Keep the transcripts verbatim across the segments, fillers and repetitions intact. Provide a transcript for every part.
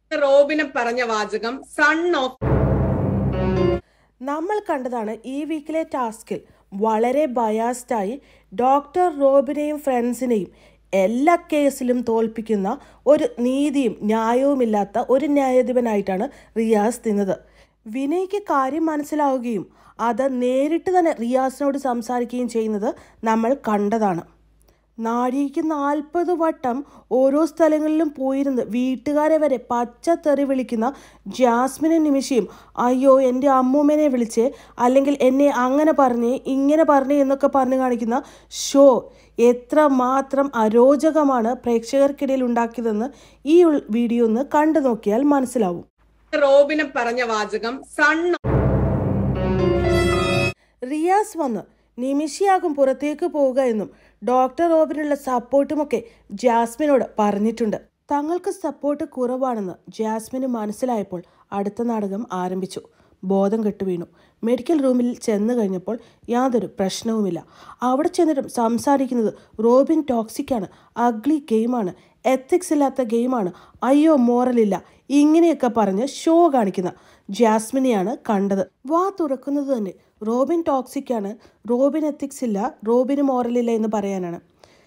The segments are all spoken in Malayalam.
റോബിന് പറഞ്ഞ വാചകം സൺ ഓഫ്. നമ്മൾ കണ്ടതാണ് ഈ വീക്കിലെ ടാസ്കിൽ വളരെ ബയാസ്ഡായി ഡോക്ടർ റോബിനെയും ഫ്രണ്ട്സിനെയും എല്ലാ കേസിലും തോൽപ്പിക്കുന്ന ഒരു നീതിയും ന്യായവുമില്ലാത്ത ഒരു ന്യായാധിപനായിട്ടാണ് റിയാസ് നിന്നത്. വിനയ്ക്ക് കാര്യം മനസ്സിലാവുകയും അത് നേരിട്ട് തന്നെ റിയാസിനോട് സംസാരിക്കുകയും ചെയ്യുന്നത് നമ്മൾ കണ്ടതാണ്. നാഴികയ്ക്ക് നാൽപ്പത് വട്ടം ഓരോ സ്ഥലങ്ങളിലും പോയിരുന്ന് വീട്ടുകാരെ വരെ പച്ചത്തെറി വിളിക്കുന്ന ജാസ്മിനും നിമിഷയും അയ്യോ എൻ്റെ അമ്മൂമ്മനെ വിളിച്ചേ, അല്ലെങ്കിൽ എന്നെ അങ്ങനെ പറഞ്ഞേ ഇങ്ങനെ പറഞ്ഞേ എന്നൊക്കെ പറഞ്ഞു കാണിക്കുന്ന ഷോ എത്ര മാത്രം അരോചകമാണ് പ്രേക്ഷകർക്കിടയിൽ ഉണ്ടാക്കിയതെന്ന് ഈ വീഡിയോ ഒന്ന് കണ്ടു നോക്കിയാൽ മനസ്സിലാവും. റോബിന് പറഞ്ഞ വാചകം സൺ. റിയാസ് വന്ന് നിമിഷയാകും പുറത്തേക്ക് പോവുക എന്നും ഡോക്ടർ റോബിനുള്ള സപ്പോർട്ടുമൊക്കെ ജാസ്മിനോട് പറഞ്ഞിട്ടുണ്ട്. തങ്ങൾക്ക് സപ്പോർട്ട് കുറവാണെന്ന് ജാസ്മിന് മനസ്സിലായപ്പോൾ അടുത്ത നാടകം ആരംഭിച്ചു. ബോധം കെട്ടുവീണു. മെഡിക്കൽ റൂമിൽ ചെന്ന് കഴിഞ്ഞപ്പോൾ യാതൊരു പ്രശ്നവുമില്ല. അവിടെ ചെന്നിട്ടും സംസാരിക്കുന്നത് റോബിൻ ടോക്സിക്കാണ്, അഗ്ലി ഗെയിമാണ്, എത്തിക്സ് ഇല്ലാത്ത ഗെയിമാണ്, അയ്യോ മോറലില്ല, ഇങ്ങനെയൊക്കെ പറഞ്ഞ് ഷോ കാണിക്കുന്ന ജാസ്മിനെയാണ് കണ്ടത്. വാ തുറക്കുന്നത് തന്നെ റോബിൻ ടോക്സിക്കാണ്, റോബിൻ എത്തിക്സ് ഇല്ല, റോബിന് മോറലില്ല എന്ന് പറയാനാണ്.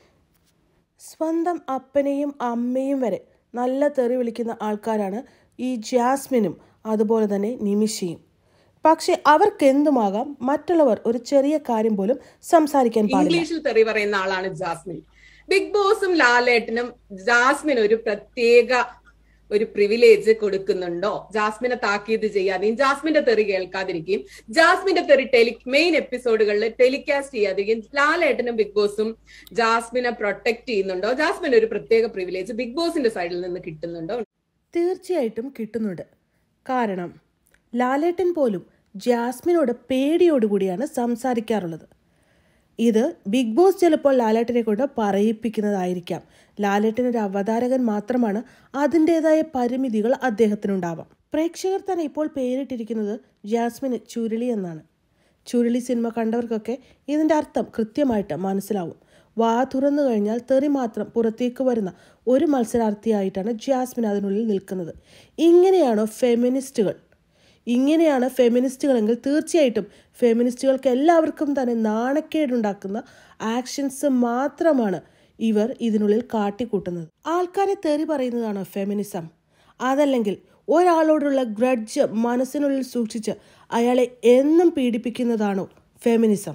സ്വന്തം അപ്പനെയും അമ്മയും വരെ നല്ല തെറി വിളിക്കുന്ന ആൾക്കാരാണ് ഈ ജാസ്മിനും അതുപോലെ തന്നെ നിമിഷയും. പക്ഷെ അവർക്ക് എന്തുമാകാം, മറ്റുള്ളവർ ഒരു ചെറിയ കാര്യം പോലും സംസാരിക്കാൻ പാടില്ല. ഇംഗ്ലീഷിൽ തെറി പറയുന്ന ആളാണ് ജാസ്മിൻ. ബിഗ് ബോസും ലാലേട്ടനും ജാസ്മിൻ ഒരു പ്രത്യേക ഒരു പ്രിവിലേജ് കൊടുക്കുന്നുണ്ടോ? ജാസ്മിനെ താക്കീത് ചെയ്യാതെയും ജാസ്മിന്റെ തെറി കേൾക്കാതിരിക്കുകയും ജാസ്മിന്റെ തെറി ടെലി മെയിൻ എപ്പിസോഡുകളിൽ ടെലികാസ്റ്റ് ചെയ്യാതിരിക്കുകയും ലാലേട്ടനും ബിഗ് ബോസും ജാസ്മിനെ പ്രൊട്ടക്ട് ചെയ്യുന്നുണ്ടോ? ജാസ്മിന് ഒരു പ്രത്യേക പ്രിവിലേജ് ബിഗ് ബോസിന്റെ സൈഡിൽ നിന്ന് കിട്ടുന്നുണ്ടോ? തീർച്ചയായിട്ടും കിട്ടുന്നുണ്ട്. കാരണം ലാലേട്ടൻ പോലും ജാസ്മിനോട് പേടിയോടുകൂടിയാണ് സംസാരിക്കാറുള്ളത്. ഇത് ബിഗ് ബോസ് ചിലപ്പോൾ ലാലേട്ടനെ കൊണ്ട് പറയിപ്പിക്കുന്നതായിരിക്കാം. ലാലേട്ടൻ ഒരു അവതാരകൻ മാത്രമാണ്, അതിൻ്റെതായ പരിമിതികൾ അദ്ദേഹത്തിനുണ്ടാവാം. പ്രേക്ഷകർ തന്നെ ഇപ്പോൾ പേരിട്ടിരിക്കുന്നത് ജാസ്മിന് ചുരുളി എന്നാണ്. ചുരുളി സിനിമ കണ്ടവർക്കൊക്കെ ഇതിൻ്റെ അർത്ഥം കൃത്യമായിട്ട് മനസ്സിലാവും. വാ തുറന്നു കഴിഞ്ഞാൽ തെറി മാത്രം പുറത്തേക്ക് വരുന്ന ഒരു മത്സരാർത്ഥിയായിട്ടാണ് ജാസ്മിൻ അതിനുള്ളിൽ നിൽക്കുന്നത്. ഇങ്ങനെയാണോ ഫെമിനിസ്റ്റുകൾ? ഇങ്ങനെയാണ് ഫെമിനിസ്റ്റുകളെങ്കിൽ തീർച്ചയായിട്ടും ഫെമിനിസ്റ്റുകൾക്ക് എല്ലാവർക്കും തന്നെ നാണക്കേടുണ്ടാക്കുന്ന ആക്ഷൻസ് മാത്രമാണ് ഇവർ ഇതിനുള്ളിൽ കാട്ടിക്കൂട്ടുന്നത്. ആൾക്കാരെ തെറി പറയുന്നതാണോ ഫെമിനിസം? അതല്ലെങ്കിൽ ഒരാളോടുള്ള ഗ്രഡ്ജ് മനസ്സിനുള്ളിൽ സൂക്ഷിച്ച് അയാളെ എന്നും പീഡിപ്പിക്കുന്നതാണോ ഫെമിനിസം?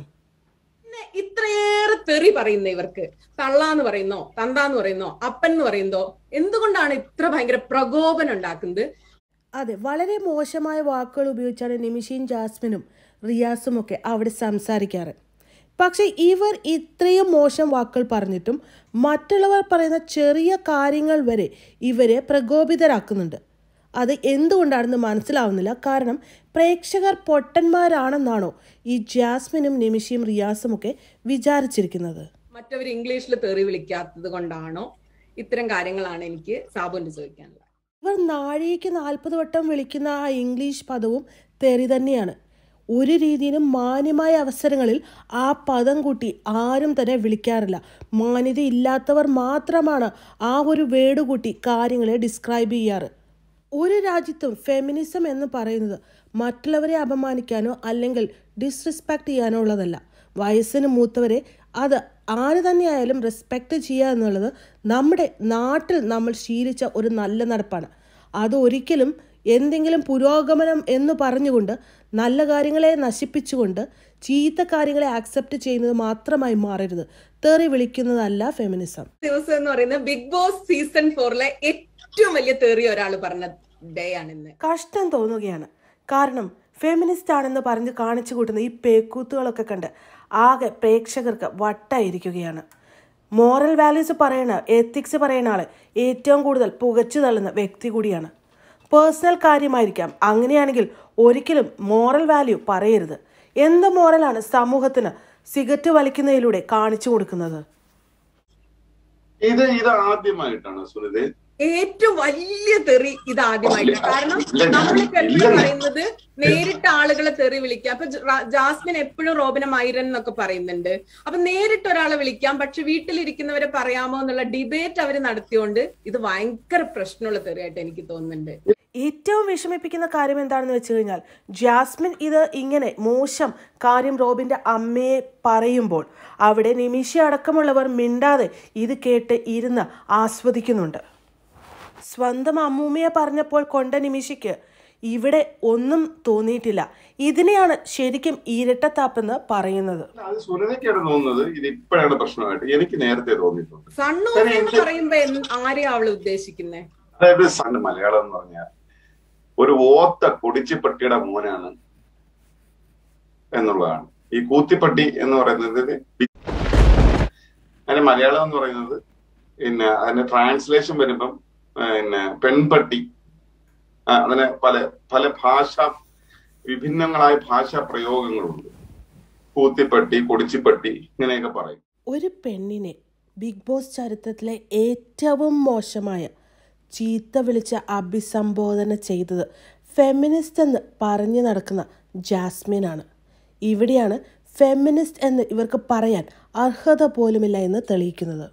ഇത്രയേറെ തെറി പറയുന്ന ഇവർക്ക് തള്ളാന്ന് പറയുന്നോ, തന്താന്ന് പറയുന്നോ, അപ്പൻ എന്ന് പറയുന്നോ, എന്തുകൊണ്ടാണ് ഇത്ര ഭയങ്കര പ്രകോപനം ഉണ്ടാക്കുന്നത്? അതെ, വളരെ മോശമായ വാക്കുകൾ ഉപയോഗിച്ചാണ് നിമിഷയും ജാസ്മിനും റിയാസും ഒക്കെ അവിടെ സംസാരിക്കാറ്. പക്ഷേ ഇവർ ഇത്രയും മോശം വാക്കുകൾ പറഞ്ഞിട്ടും മറ്റുള്ളവർ പറയുന്ന ചെറിയ കാര്യങ്ങൾ വരെ ഇവരെ പ്രകോപിതരാക്കുന്നുണ്ട്. അത് എന്തുകൊണ്ടാണെന്ന് മനസ്സിലാവുന്നില്ല. കാരണം പ്രേക്ഷകർ പൊട്ടന്മാരാണെന്നാണോ ഈ ജാസ്മിനും നിമിഷയും റിയാസും ഒക്കെ വിചാരിച്ചിരിക്കുന്നത്? മറ്റവർ ഇംഗ്ലീഷിൽ തെറി വിളിക്കാത്തത് കൊണ്ടാണോ? ഇത്തരം കാര്യങ്ങളാണ് എനിക്ക് സാബുവിന് ചോദിക്കാനുള്ളത്. ഇവർ നാഴികയ്ക്ക് നാൽപ്പത് വട്ടം വിളിക്കുന്ന ആ ഇംഗ്ലീഷ് പദവും തെറി തന്നെയാണ്. ഒരു രീതിയിലും മാന്യമായ അവസരങ്ങളിൽ ആ പദം കൂട്ടി ആരും തന്നെ വിളിക്കാറില്ല. മാന്യത ഇല്ലാത്തവർ മാത്രമാണ് ആ ഒരു വേർഡ് കൂട്ടി കാര്യങ്ങളെ ഡിസ്ക്രൈബ് ചെയ്യാറ്. ഒരു രാജ്യത്തും ഫെമിനിസം എന്ന് പറയുന്നത് മറ്റുള്ളവരെ അപമാനിക്കാനോ അല്ലെങ്കിൽ ഡിസ്റെസ്പെക്ട് ചെയ്യാനോ ഉള്ളതല്ല. വയസ്സിന് മൂത്തവരെ അത് ആര് തന്നെയായാലും റെസ്പെക്റ്റ് ചെയ്യുക എന്നുള്ളത് നമ്മുടെ നാട്ടിൽ നമ്മൾ ശീലിച്ച ഒരു നല്ല നടപ്പാണ്. അത് ഒരിക്കലും എന്തെങ്കിലും പുരോഗമനം എന്ന് പറഞ്ഞുകൊണ്ട് നല്ല കാര്യങ്ങളെ നശിപ്പിച്ചുകൊണ്ട് ചീത്ത കാര്യങ്ങളെ ആക്സെപ്റ്റ് ചെയ്യുന്നത് മാത്രമായി മാറരുത്. തെറി വിളിക്കുന്നതല്ല ഫെമിനിസം. ദിവസം എന്ന് പറയുന്നത് ബിഗ് ബോസ് സീസൺ ഫോറിലെ ഏറ്റവും വലിയ തെറി ഒരാൾ പറഞ്ഞ ഡേ ആണിന്ന്. കഷ്ടം തോന്നുകയാണ്. കാരണം ഫെമിനിസ്റ്റ് ആണെന്ന് പറഞ്ഞ് കാണിച്ചു കൂട്ടുന്ന ഈ പേക്കൂത്തുകളൊക്കെ കണ്ട് ആകെ പ്രേക്ഷകർക്ക് വട്ടായിരിക്കുകയാണ്. മോറൽ വാല്യൂസ് പറയണ, എത്തിക്സ് പറയുന്ന ആളെ ഏറ്റവും കൂടുതൽ പുകച്ചു തള്ളുന്ന വ്യക്തി കൂടിയാണ്. പേഴ്സണൽ കാര്യമായിരിക്കാം. അങ്ങനെയാണെങ്കിൽ ഒരിക്കലും മോറൽ വാല്യൂ പറയരുത്. എന്ത് മോറലാണ് സമൂഹത്തിന് സിഗരറ്റ് വലിക്കുന്നതിലൂടെ കാണിച്ചു കൊടുക്കുന്നത്? ഇത് ഇത് ആദ്യമായിട്ടാണ് സുനിതേ ഏറ്റവും വലിയ തെറി ഇതാദ്യമായിട്ട്. കാരണം നമ്മളൊക്കെ എപ്പോഴും പറയുന്നത് നേരിട്ട് ആളുകളെ തെറി വിളിക്കാം. അപ്പൊ ജാസ്മിൻ എപ്പോഴും റോബിനെ മൈരൻ എന്നൊക്കെ പറയുന്നുണ്ട്. അപ്പൊ നേരിട്ട് ഒരാളെ വിളിക്കാം, പക്ഷെ വീട്ടിലിരിക്കുന്നവരെ പറയാമോ എന്നുള്ള ഡിബേറ്റ് അവർ നടത്തിയോണ്ട് ഇത് ഭയങ്കര പ്രശ്നമുള്ള തെറിയായിട്ട് എനിക്ക് തോന്നുന്നുണ്ട്. ഏറ്റവും വിഷമിപ്പിക്കുന്ന കാര്യം എന്താണെന്ന് വെച്ച് കഴിഞ്ഞാൽ, ജാസ്മിൻ ഇത് ഇങ്ങനെ മോശം കാര്യം റോബിൻ്റെ അമ്മയെ പറയുമ്പോൾ അവിടെ നിമിഷ അടക്കമുള്ളവർ മിണ്ടാതെ ഇത് കേട്ട് ഇരുന്ന് ആസ്വദിക്കുന്നുണ്ട്. സ്വന്തം അമ്മൂമ്മയെ പറഞ്ഞപ്പോൾ കൊണ്ട നിമിഷയ്ക്ക് ഇവിടെ ഒന്നും തോന്നിയിട്ടില്ല. ഇതിനെയാണ് ശരിക്കും ഇരട്ടത്താപ്പെന്ന് പറയുന്നത്. അത് സുനന്ദയ്ക്കാണ് തോന്നുന്നത് ഇത് ഇപ്പോഴാണ് പ്രശ്നമായിട്ട്. എനിക്ക് നേരത്തെ തോന്നിയിട്ടുണ്ട്. പറയുമ്പോ ആരെയാ അവള് ഉദ്ദേശിക്കുന്നേ? അതായത് സണ്ണ് മലയാളം എന്ന് പറഞ്ഞാൽ ഒരു ഓത്ത കൊടിച്ചിപ്പട്ടിയുടെ മോനാണ് എന്നുള്ളതാണ്. ഈ കൂത്തിപ്പട്ടി എന്ന് പറയുന്നത് അതിന്റെ മലയാളം എന്ന് പറയുന്നത് പിന്നെ അതിന്റെ ട്രാൻസ്ലേഷൻ വരുമ്പം പിന്നെ പെൺപട്ടി, അതിന് പല പല ഭാഷ വിഭിന്നങ്ങളായ ഭാഷാ പ്രയോഗങ്ങളുണ്ട്. കൂത്തിപ്പട്ടി, കൊടിച്ചിപ്പട്ടി ഇങ്ങനെയൊക്കെ പറയും. ഒരു പെണ്ണിനെ ബിഗ് ബോസ് ചരിത്രത്തിലെ ഏറ്റവും മോശമായ ചീത്ത വിളിച്ച് അഭിസംബോധന ചെയ്തത് ഫെമിനിസ്റ്റ് എന്ന് പറഞ്ഞു നടക്കുന്ന ജാസ്മിനാണ്. ഇവിടെയാണ് ഫെമിനിസ്റ്റ് എന്ന് ഇവർക്ക് പറയാൻ അർഹത പോലുമില്ല എന്ന് തെളിയിക്കുന്നത്.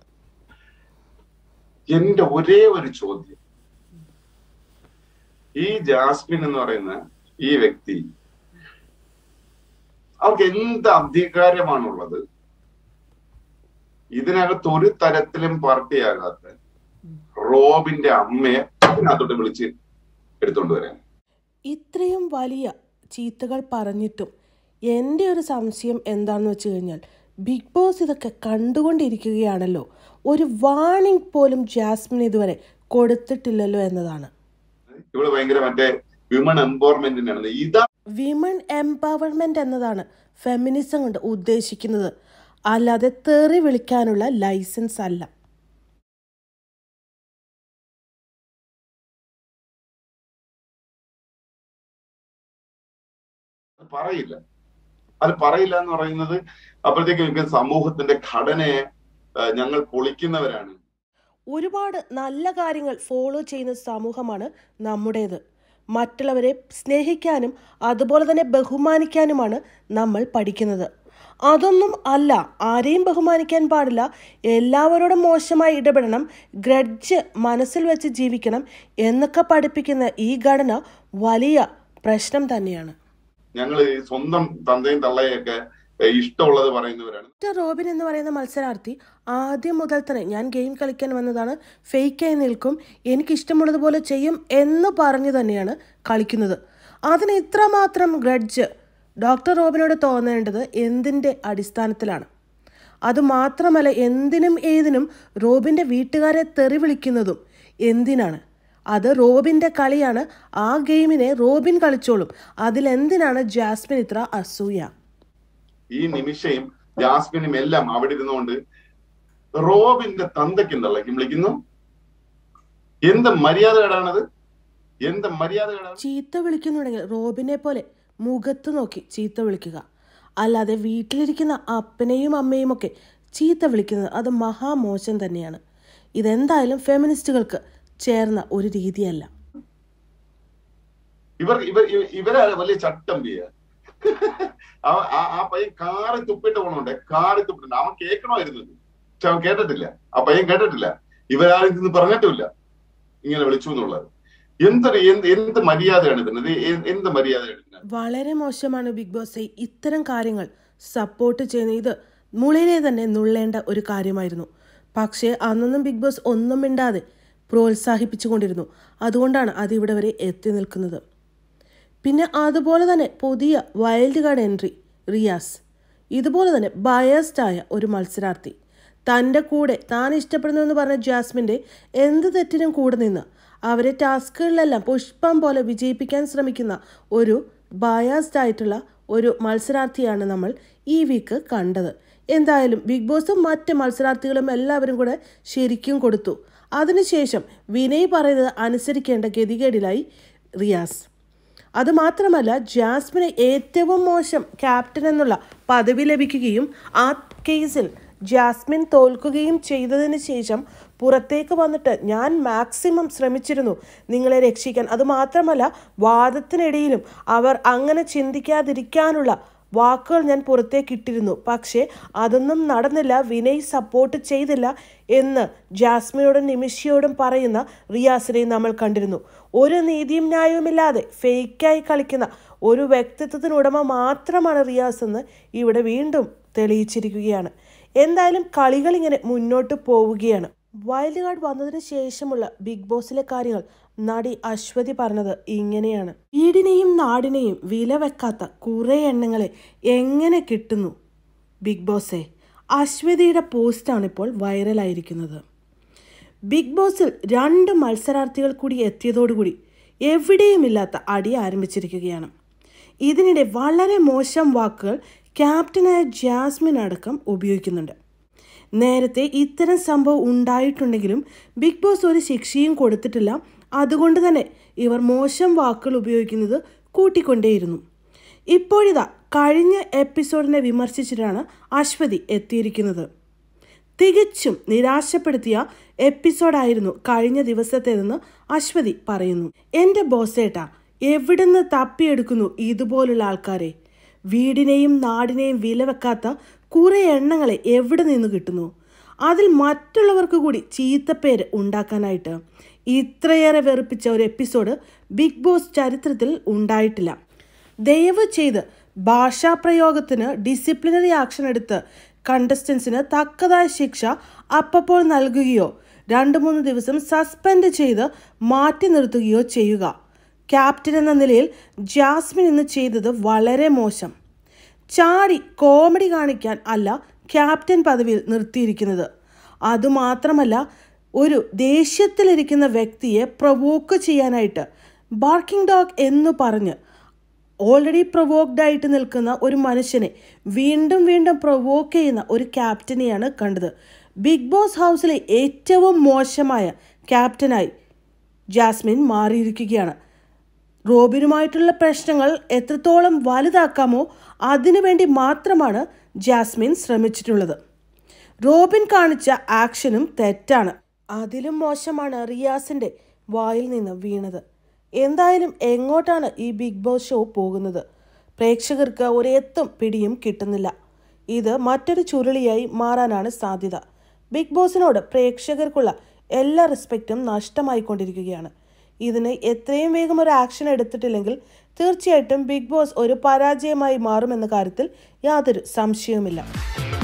എന്റെ ഒരേ ഒരു ചോദ്യം, ഈ ജാസ്മിൻ എന്ന് പറയുന്ന ഈ വ്യക്തി അവർക്ക് എന്ത് അധികാരമാണുള്ളത് ഇതിനകത്ത് ഒരു തരത്തിലും പാർട്ടിയാകാത്ത റോബിന്റെ അമ്മയെ അതിനകത്തോട്ട് വിളിച്ച് എടുത്തോണ്ട് വരാൻ? ഇത്രയും വലിയ ചീത്തകൾ പറഞ്ഞിട്ടും എൻ്റെ ഒരു സംശയം എന്താണെന്ന് വെച്ച് കഴിഞ്ഞാൽ, ബിഗ് ബോസ് ഇതൊക്കെ കണ്ടുകൊണ്ടിരിക്കുകയാണല്ലോ, ഒരു വാർണിംഗ് പോലും ജാസ്മിൻ ഇതുവരെ കൊടുത്തിട്ടില്ലല്ലോ എന്നതാണ്. ഇവിടെ ഭയങ്കര മറ്റേ വിമൺ എംപവർമെന്റിനാണ്. ഇതാ വിമൺ എംപവർമെന്റ് എന്നതാണ് ഫെമിനിസം കൊണ്ട് ഉദ്ദേശിക്കുന്നത്, അല്ലാതെ തെറി വിളിക്കാനുള്ള ലൈസൻസ് അല്ല. പറയില്ല അത് പറയില്ല എന്ന് പറയുന്നത് അപ്പോഴത്തേക്ക് സമൂഹത്തിന്റെ ഘടനയെ ഞങ്ങൾ പൊളിക്കുന്നവരാണ്. ഒരുപാട് നല്ല കാര്യങ്ങൾ ഫോളോ ചെയ്യുന്ന സമൂഹമാണ് നമ്മുടേത്. മറ്റുള്ളവരെ സ്നേഹിക്കാനും അതുപോലെ തന്നെ ബഹുമാനിക്കാനുമാണ് നമ്മൾ പഠിക്കുന്നത്. അതൊന്നും അല്ല, ആരെയും ബഹുമാനിക്കാൻ പാടില്ല, എല്ലാവരോടും മോശമായി ഇടപെടണം, ഗ്രഡ്ജ് മനസ്സിൽ വെച്ച് ജീവിക്കണം എന്നൊക്കെ പഠിപ്പിക്കുന്ന ഈ ഘടന വലിയ പ്രശ്നം തന്നെയാണ്. ഞങ്ങൾ സ്വന്തം തന്തയും തള്ളയൊക്കെ ഇഷ്ടമുള്ളത് പറയുന്നവരാണ്. റോബിൻ എന്ന് പറയുന്ന മത്സരാർത്ഥി ആദ്യം മുതൽ തന്നെ ഞാൻ ഗെയിം കളിക്കാൻ വന്നതാണ്, ഫേക്കായി നിൽക്കും, എനിക്കിഷ്ടമുള്ളതുപോലെ ചെയ്യും എന്ന് പറഞ്ഞു തന്നെയാണ് കളിക്കുന്നത്. അതിന് ഇത്രമാത്രം ഗ്രഡ്ജ് ഡോക്ടർ റോബിനോട് തോന്നേണ്ടത് എന്തിൻ്റെ അടിസ്ഥാനത്തിലാണ്? അതുമാത്രമല്ല, എന്തിനും ഏതിനും റോബിൻ്റെ വീട്ടുകാരെ തെറി വിളിക്കുന്നതും എന്തിനാണ്? അത് റോബിൻ്റെ കളിയാണ്, ആ ഗെയിമിനെ റോബിൻ കളിച്ചോളും, അതിലെന്തിനാണ് ജാസ്മിൻ ഇത്ര അസൂയ? ഈ നിമിഷയും ജാസ്മിനും എല്ലാം അവിടെ ഇരുന്നുകൊണ്ട് റോബിന്റെ തന്തയ്ക്കും തള്ളയ്ക്കും വിളിക്കുന്നു. എന്ത് മര്യാദകേടാണത്? എന്ത് മര്യാദകേടാണ്? ചീത്ത വിളിക്കുന്നുണ്ടെങ്കിൽ റോബിനെ പോലെ മുഖത്ത് നോക്കി ചീത്ത വിളിക്കുക, അല്ലാതെ വീട്ടിലിരിക്കുന്ന അപ്പനെയും അമ്മയും ഒക്കെ ചീത്ത വിളിക്കുന്നത് അത് മഹാമോശം തന്നെയാണ്. ഇതെന്തായാലും ഫെമിനിസ്റ്റുകൾക്ക് ചേർന്ന ഒരു രീതിയല്ല. ഇവർ ഇവർ ഇവരാണ് വലിയ ചട്ടം ചെയ്യാ. ആ പയ്യൻ കാറി തുപ്പിട്ട് പോണോണ്ട് കാറി തുപ്പിട്ടുണ്ട്. അവൻ കേൾക്കണമായിരുന്നു, പക്ഷെ അവൻ കേട്ടിട്ടില്ല. ആ പയ്യൻ കേട്ടിട്ടില്ല, ഇവരാരും ഇന്ന് പറഞ്ഞിട്ടില്ല ഇങ്ങനെ വിളിച്ചു എന്നുള്ളത്. എന്തൊരു എന്ത് എന്ത് മര്യാദയാണ് ഇതിനത്? എന്ത് മര്യാദയാണ്? വളരെ മോശമാണ് ബിഗ് ബോസ് ഇത്തരം കാര്യങ്ങൾ സപ്പോർട്ട് ചെയ്യുന്ന. ഇത് മുളിലെ തന്നെ നുള്ളേണ്ട ഒരു കാര്യമായിരുന്നു. പക്ഷേ അന്നൊന്നും ബിഗ് ബോസ് ഒന്നും മിണ്ടാതെ പ്രോത്സാഹിപ്പിച്ചുകൊണ്ടിരുന്നു. അതുകൊണ്ടാണ് അതിവിടെ വരെ എത്തി നിൽക്കുന്നത്. പിന്നെ അതുപോലെ തന്നെ പുതിയ വൈൽഡ് കാർഡ് എൻട്രി റിയാസ്, ഇതുപോലെ തന്നെ ബയസ്ഡായ ഒരു മത്സരാർത്ഥി, തൻ്റെ കൂടെ താൻ ഇഷ്ടപ്പെടുന്നു എന്ന് പറഞ്ഞ ജാസ്മിൻ്റെ എന്ത് തെറ്റിനും കൂടെ നിന്ന് അവരെ ടാസ്കുകളിലെല്ലാം പുഷ്പം പോലെ വിജയിപ്പിക്കാൻ ശ്രമിക്കുന്ന ഒരു ബയസ്ഡ് ആയിട്ടുള്ള ഒരു മത്സരാർത്ഥിയാണ് നമ്മൾ ഈ വീക്ക് കണ്ടത്. എന്തായാലും ബിഗ് ബോസും മറ്റ് മത്സരാർത്ഥികളും എല്ലാവരും കൂടെ ശരിക്കും കൊടുത്തു. അതിനുശേഷം വിനയ് പറയുന്നത് അനുസരിക്കേണ്ട ഗതികേടിലായി റിയാസ്. അതുമാത്രമല്ല, ജാസ്മിന് ഏറ്റവും മോശം ക്യാപ്റ്റൻ എന്നുള്ള പദവി ലഭിക്കുകയും ആ കേസിൽ ജാസ്മിൻ തോൽക്കുകയും ചെയ്തതിന് ശേഷം പുറത്തേക്ക് വന്നിട്ട് ഞാൻ മാക്സിമം ശ്രമിച്ചിരുന്നു നിങ്ങളെ രക്ഷിക്കാൻ. അതുമാത്രമല്ല വാദത്തിനിടയിലും അവർ അങ്ങനെ ചിന്തിക്കാതിരിക്കാനുള്ള വാക്കുകൾ ഞാൻ പുറത്തേക്ക് ഇട്ടിരുന്നു. പക്ഷേ അതൊന്നും നടന്നില്ല, വിനയ് സപ്പോർട്ട് ചെയ്തില്ല എന്ന് ജാസ്മിനോടും നിമിഷയോടും പറയുന്ന റിയാസിനെ നമ്മൾ കണ്ടിരുന്നു. ഒരു നീതിയും ന്യായവുമില്ലാതെ ഫേക്കായി കളിക്കുന്ന ഒരു വ്യക്തിത്വത്തിനുടമ മാത്രമാണ് റിയാസ് എന്ന് ഇവിടെ വീണ്ടും തെളിയിച്ചിരിക്കുകയാണ്. എന്തായാലും കളികൾ ഇങ്ങനെ മുന്നോട്ട് പോവുകയാണ്. വൈൽഡ് കാർഡ് വന്നതിന് ശേഷമുള്ള ബിഗ് ബോസിലെ കാര്യങ്ങൾ നടി അശ്വതി പറഞ്ഞത് ഇങ്ങനെയാണ്. വീടിനെയും നാടിനെയും വില വെക്കാത്ത കുറേ എണ്ണങ്ങളെ എങ്ങനെ കിട്ടുന്നു ബിഗ് ബോസേ? അശ്വതിയുടെ പോസ്റ്റാണ് ഇപ്പോൾ വൈറലായിരിക്കുന്നത്. ബിഗ് ബോസിൽ രണ്ട് മത്സരാർത്ഥികൾ കൂടി എത്തിയതോടുകൂടി എവിടെയുമില്ലാത്ത അടി ആരംഭിച്ചിരിക്കുകയാണ്. ഇതിനിടെ വളരെ മോശം വാക്കുകൾ ക്യാപ്റ്റനായ ജാസ്മിൻ അടക്കം ഉപയോഗിക്കുന്നുണ്ട്. നേരത്തെ ഇത്തരം സംഭവം ഉണ്ടായിട്ടുണ്ടെങ്കിലും ബിഗ് ബോസ് ഒരു ശിക്ഷയും കൊടുത്തിട്ടില്ല. അതുകൊണ്ട് തന്നെ ഇവർ മോശം വാക്കുകൾ ഉപയോഗിക്കുന്നത് കൂട്ടിക്കൊണ്ടേയിരുന്നു. ഇപ്പോഴിതാ കഴിഞ്ഞ എപ്പിസോഡിനെ വിമർശിച്ചിട്ടാണ് അശ്വതി എത്തിയിരിക്കുന്നത്. തികച്ചും നിരാശപ്പെടുത്തിയ എപ്പിസോഡായിരുന്നു കഴിഞ്ഞ ദിവസത്തേതെന്ന് അശ്വതി പറയുന്നു. എൻ്റെ ബോസേട്ടാ, എവിടുന്ന് തപ്പിയെടുക്കുന്നു ഇതുപോലുള്ള ആൾക്കാരെ? വീടിനെയും നാടിനെയും വില വെക്കാത്ത കുറേ എണ്ണങ്ങളെ എവിടെ നിന്ന് കിട്ടുന്നു? അതിൽ മറ്റുള്ളവർക്ക് കൂടി ചീത്തപ്പേര് ഉണ്ടാക്കാനായിട്ട്. ഇത്രയേറെ വെറുപ്പിച്ച ഒരു എപ്പിസോഡ് ബിഗ് ബോസ് ചരിത്രത്തിൽ ഉണ്ടായിട്ടില്ല. ദയവ് ചെയ്ത് ഭാഷാപ്രയോഗത്തിന് ഡിസിപ്ലിനറി ആക്ഷൻ എടുത്ത് കണ്ടസ്റ്റൻസിന് തക്കതായ ശിക്ഷ അപ്പോൾ നൽകുകയോ രണ്ട് മൂന്ന് ദിവസം സസ്പെൻഡ് ചെയ്ത് മാറ്റി നിർത്തുകയോ ചെയ്യുക. ക്യാപ്റ്റൻ എന്ന നിലയിൽ ജാസ്മിൻ ഇന്ന് ചെയ്തത് വളരെ മോശം. ചാടി കോമഡി കാണിക്കാൻ അല്ല ക്യാപ്റ്റൻ പദവിയിൽ നിർത്തിയിരിക്കുന്നത്. അതുമാത്രമല്ല, ഒരു ദേഷ്യത്തിലിരിക്കുന്ന വ്യക്തിയെ പ്രൊവോക്ക് ചെയ്യാനായിട്ട് ബാർക്കിംഗ് ഡോഗ് എന്ന് പറഞ്ഞ് ഓൾറെഡി പ്രൊവോക്ഡ് ആയിട്ട് നിൽക്കുന്ന ഒരു മനുഷ്യനെ വീണ്ടും വീണ്ടും പ്രൊവോക്ക് ചെയ്യുന്ന ഒരു ക്യാപ്റ്റനെയാണ് കണ്ടത്. ബിഗ് ബോസ് ഹൗസിലെ ഏറ്റവും മോശമായ ക്യാപ്റ്റനായി ജാസ്മിൻ മാറിയിരിക്കുകയാണ്. റോബിനുമായിട്ടുള്ള പ്രശ്നങ്ങൾ എത്രത്തോളം വലുതാക്കാമോ അതിനുവേണ്ടി മാത്രമാണ് ജാസ്മിൻ ശ്രമിച്ചിട്ടുള്ളത്. റോബിൻ കാണിച്ച ആക്ഷനും തെറ്റാണ്. അതിലും മോശമാണ് റിയാസിൻ്റെ വായിൽ നിന്ന് വീണത്. എന്തായാലും എങ്ങോട്ടാണ് ഈ ബിഗ് ബോസ് ഷോ പോകുന്നത്? പ്രേക്ഷകർക്ക് ഒരു എത്തും പിടിയും കിട്ടുന്നില്ല. ഇത് മറ്റൊരു ചുരുളിയായി മാറാനാണ് സാധ്യത. ബിഗ് ബോസിനോട് പ്രേക്ഷകർക്കുള്ള എല്ലാ റെസ്പെക്റ്റും നഷ്ടമായിക്കൊണ്ടിരിക്കുകയാണ്. ഇതിന് എത്രയും വേഗം ഒരു ആക്ഷൻ എടുത്തിട്ടില്ലെങ്കിൽ തീർച്ചയായിട്ടും ബിഗ് ബോസ് ഒരു പരാജയമായി മാറുമെന്ന കാര്യത്തിൽ യാതൊരു സംശയവുമില്ല.